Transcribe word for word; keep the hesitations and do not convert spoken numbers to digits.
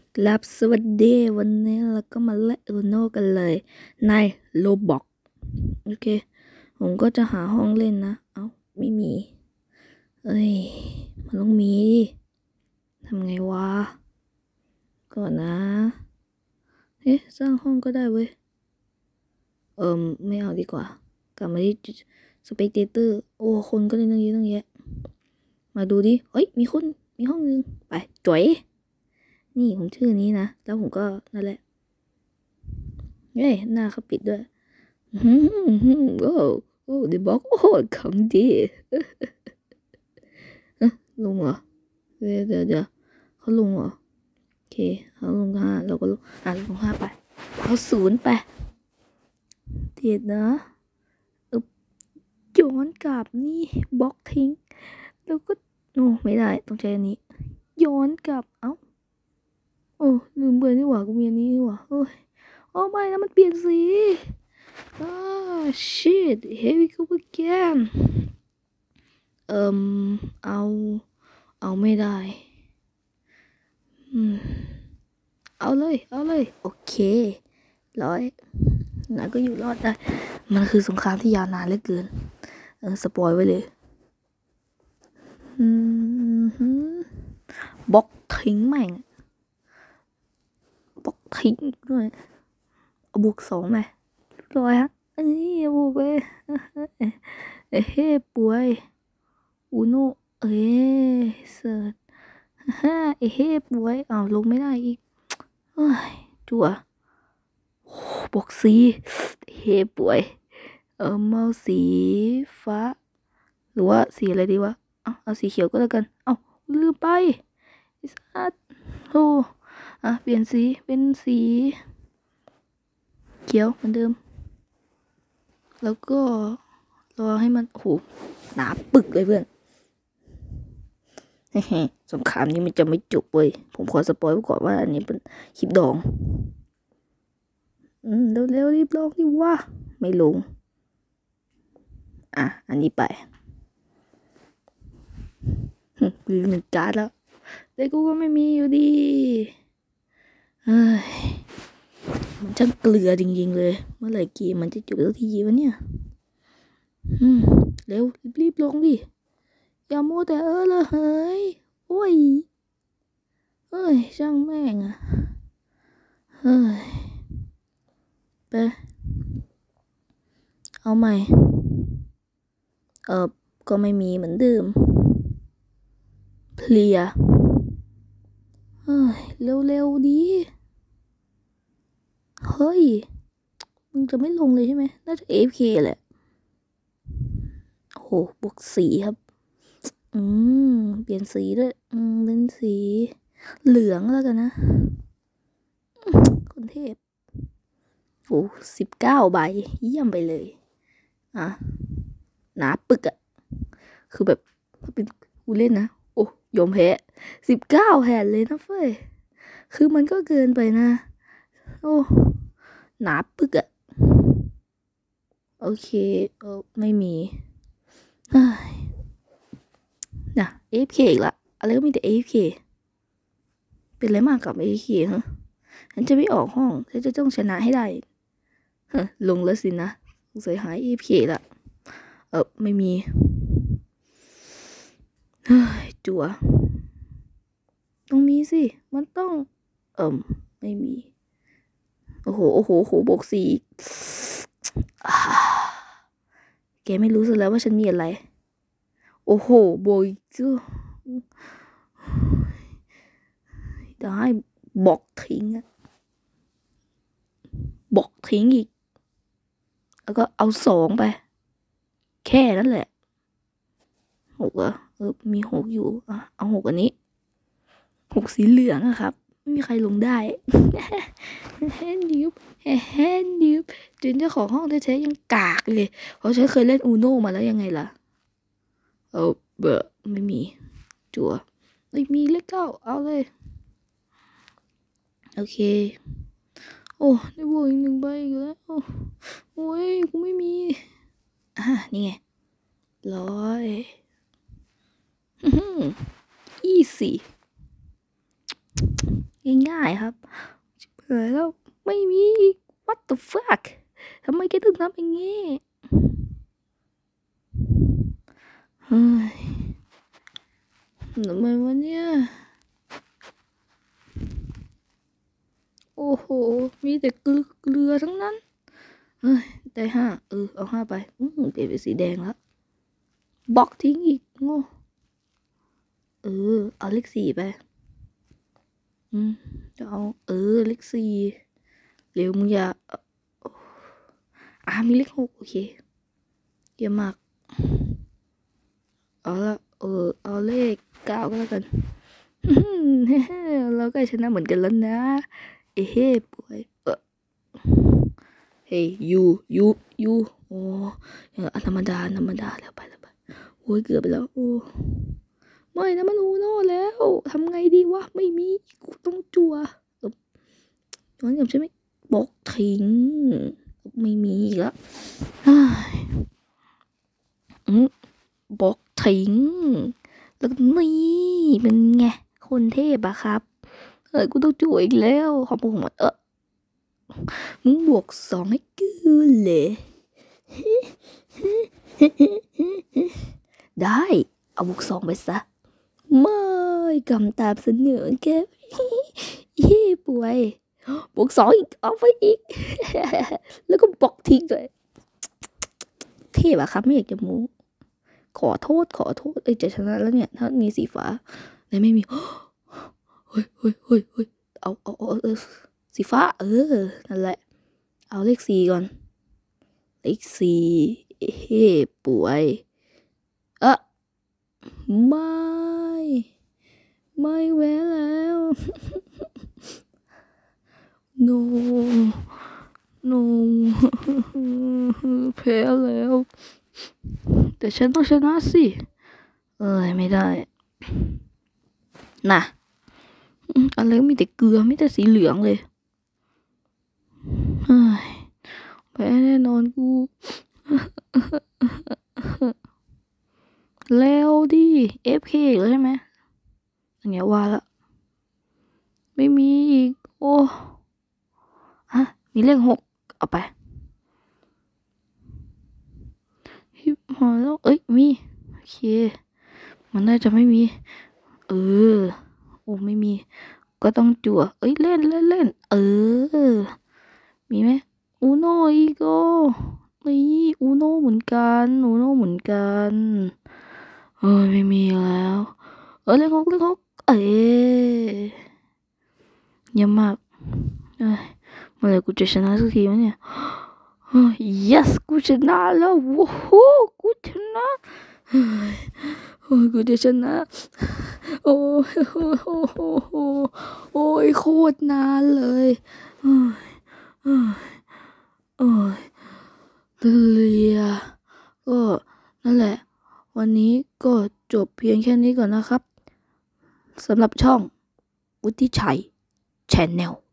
รับสวัสดีวันนี้เราก็มาเล่นอูโนกันเลยในโลบ็อกโอเคผมก็จะหาห้องเล่นนะเอ้าไม่มีเอ้ยมันต้องมีทำไงวะก่อนนะเอ๊ะสร้างห้องก็ได้เว้ยเอิมไม่เอาดีกว่ากลับมาที่สเปกเตเตอร์โอ้คนก็เล่นตั้งเยอะตั้งแยะมาดูดิเฮ้ยมีคนมีห้องนึงไปจ๋วยนี่ผมชื่อนี้นะแล้วผมก็นั่นแหละเฮ้ยหน้าเขาปิดด้วยโอ้โอ้เดี๋ยวบอกโอ้คำดีลงเหรอเดี๋ยวเดี๋ยวเดี๋ยวเขาลงเหรอโอเคเขาลงห้าเราก็ลงอ่ะลงห้าไปเขาศูนย์ไปเด็ดนะเออย้อนกลับนี่บล็อกทิ้งแล้วก็โอ้ไม่ได้ต้องใช้อันนี้ย้อนกลับเอ้าโอ้ลืมเบอร์นี่หว่ากูมีอันนี้นี่หว่าโอ้ยโอ้ไม่นะมันเปลี่ยนสีอ่า shit here we go again เอิมเอาเอาไม่ได้อืมเอาเลยเอาเลยโอเคร้อยนะก็อยู่รอดได้มันคือสงครามที่ยาวนานเหลือเกินเออสปอยไว้เลยอืมบล็อกทิ้งแม่งบล็อกทิ้งด้วยเอาบวกสองไหมร้อยฮะเอ้ยบวกไปเฮ้ป่วยอูโนเอ้ยเสิร์ชฮ่าเฮ้ป่วยอ้าวลงไม่ได้อีกเฮ้ยจั่วบวกสีเฮ้ป่วยเออเมาสีฟ้าหรือว่าสีอะไรดีวะเอาเอาสีเขียวก็แล้วกันเอาลืมไปไอ้สัสโอ้อ่ะเปลี่ยนสีเป็นสีเขียวเหมือนเดิมแล้วก็รอให้มันโอ้โหหนาปึกเลยเพื่อนสงครามนี้มันจะไม่จบเว้ยผมขอสปอยไว้ก่อนว่าอันนี้เป็นคลิปดองอืมเร็วๆรีบลงดิว่าไม่ลงอ่ะอันนี้ไปลืมหนึ่งการ์ดแล้วแต่กูก็ไม่มีอยู่ดีเฮ้ยมันช่างเกลือจริงๆเลยเมื่อไหร่เกมมันจะจบสักทีวะเนี่ยอืมเร็วรีบลงดิอย่าโมแต่เออเลยเฮ้ยโอ้ยเฮ้ยช่างแม่งอะเฮ้ยไปเอาใหม่เออก็ไม่มีเหมือนเดิมเพลียเฮ้ยเร็วๆดีเฮ้ยมึงจะไม่ลงเลยใช่ไหมน่าจะ เอ เอฟ เค แหละโอ้โหบวกสีครับอืมเปลี่ยนสีด้วยอืมเป็นสีเหลืองแล้วกันนะคนเทพโอ้สิบเก้าใบเยี่ยมไปเลยอ่ะหนาปึกอะคือแบบเป็นกูเล่นนะโอ้ยอมแพ้สิบเก้าแผ่นเลยนะเฟ้ยคือมันก็เกินไปนะโอ้หนาปึกอะโอเคเออไม่มีนะ เอ เอฟ เค อีกละอะไรก็มีแต่ เอ เอฟ เค เป็นอะไรมากกับ เอ เอฟ เค ฮะฉันจะไม่ออกห้องฉันจะต้องชนะให้ได้ฮะลงแล้วสินะสงสัยหาย เอ เอฟ เค ละเออไม่มีเฮ้ยจั่วต้องมีสิมันต้องเอิมไม่มีโอ้โหโอ้โหโหบวกสี่แกไม่รู้ซะแล้วว่าฉันมีอะไรโอ้โหโบยจู้ได้บอกทิ้งอะบอกทิ้งอีกแล้วก็เอาสองไปแค่นั้นแหละหกอะเออมีหกอยู่อ่ะเอาหกอันนี้หกสีเหลืองนะครับไม่มีใครลงได้แฮนดิวแฮนดิวจนเจ้าของห้องแท้ๆยังกากเลยเพราะฉันเคยเล่นอูโน่มาแล้วยังไงล่ะเออเบอร์ไม่มีจั่วไม่มีเลขเก้าเอาเลยโอเคโอ้ได้บวกอีกหนึ่งใบอีกแล้วโอ้ยกูไม่มีอ่ะนี่ไงร้อยอีสี่ง่ายๆครับเออแล้วไม่มี what the fuck ทำไมแกถึงทำอย่างนี้เฮ้ยทำไมวะเนี่ยโอ้โหมีแต่เกลือเกลือทั้งนั้นเฮ้ยได้ห้าเออเอาห้าไปอืมเปลี่ยนเป็นสีแดงแล้วบล็อกทิ้งอีกโง่เออเอาเลขสี่ไปอืมจะเอาเออเลขสี่เร็วมึงอย่าอ่ามีเลขหกโอเคเยี่ยมมากเอาละเออเอาเลขเก้าก็แล้วกันเราก็ชนะเหมือนกันแล้วนะเอ้เฮ้ป่วยเออเฮ้ยยูยูยูโอ้ธรรมดาธรรมดาแล้วไปแล้วไปโอ้ยเกือบไปแล้วโอ้ไม่นะมันอูโน่แล้วทำไงดีวะไม่มีกูต้องจัวย้อนกลับใช่ไหมบอกทิ้งไม่มีอีกแล้วอืมบอกทิ้งแล้วนี่เป็นไงคนเทพอะครับเออกูต้องจั่วอีกแล้วขอบคุณหมดเออมึงบวกสองให้กูเลยได้เอาบวกสองไปซะไม่กำตามเสนอแกเย่ป่วยบวกสองอีกเอาไปอีกแล้วก็บอกทิ้งเลยเทพอะครับไม่อยากจะมูขอโทษขอโทษเอ้ยจะชนะแล้วเนี่ยถ้ามีสีฟ้าแต่ไม่มีเฮ้ยเฮ้ยเฮ้ยเฮ้ยเอาเอาเอาเออสีฟ้าเออนั่นแหละเอาเลขสี่ก่อนเลขสี่เฮ้ป่วยเออไม่ไม่แว้แล้ว no no แพ้แล้วแต่ฉันต้องชนะสิเอ้ยไม่ได้น่ะอะไรก็มีแต่เกลือไม่แต่สีเหลืองเลยเฮ้ยแพ้แน่นอนกูแล้วดิ เอฟ เค อีกแล้วใช่ไหมอย่างเงี้ยว่าละไม่มีอีกโอ้ฮะมีเลขหกเอาไปฮิปพอแล้วเอ้ยมีโอเคมันน่าจะไม่มีเออโอ้ไม่มีก็ต้องจั่วเอ้ยเล่นเล่นเล่นเออมีไหมอูโนอีกโก้นี่อูโนเหมือนกันอูโนเหมือนกันเอ้ยไม่มีแล้วเออเลขหกเลขหกเอ้ยเยี่ยมมากเอ้ยเมื่อไหร่กูจะชนะสักทีวะเนี่ย yes กูชนะแล้วโว้โหกูชนะโอ้ยกูจะชนะโอ้ยโอ้ยโอ้ยโอ้ยโคตรนานเลยโอ้ยโอ้ยโอ้ยเลียก็นั่นแหละวันนี้ก็จบเพียงแค่นี้ก่อนนะครับสำหรับช่องวุฒิชัย Channel